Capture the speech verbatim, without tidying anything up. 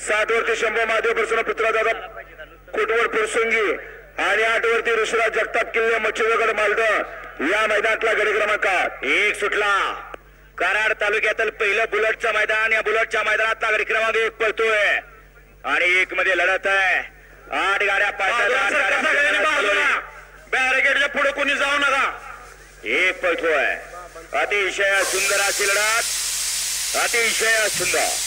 सात वरती शंभू महादेव प्रसन्न पुत्र दादा कोटवड फुरसुंगी आणि आठ वरती ऋषिराज जगताप किल्ले मच्छीगड मालद या मैदानातला गडी क्रमांक एक सुटला। कराड तालुक्यातील पहिलं बुलेटचं मैदान, या बुलेटच्या मैदानातला गडी क्रमांक एक पळतोय आणि एक मध्ये लढत आहे। आठ गाड्या बॅरिकेडच्या पुढे कोणी जाऊ नका, एक पळतोय। अतिशय सुंदर अशी लढत, अतिशय सुंदर।